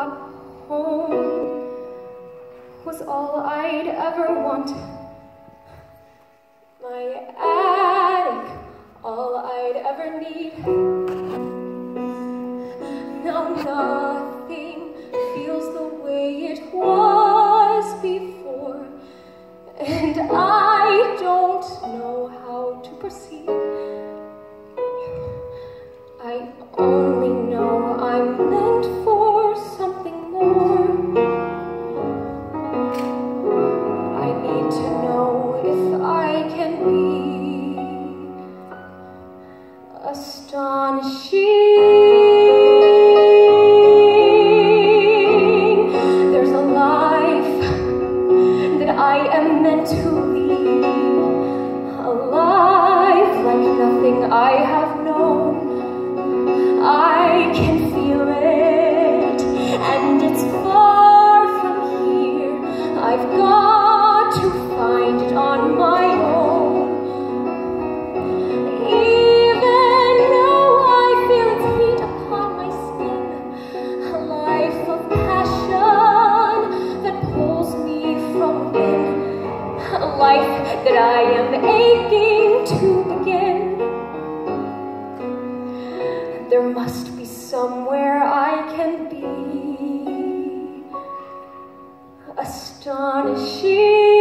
got home was all I'd ever want. My attic, all I'd ever need. Now nothing feels the way it was before, and I don't know how to proceed. I only know I'm meant for something more. I need to know if I can be astonishing. There's a life that I am meant to lead, a life like nothing I have known. I can feel it, and it's far from here. I've got to find it on my own. Even though I feel its heat upon my skin, a life of passion that pulls me from within, a life that I am aching to begin. There must be somewhere I can be astonishing.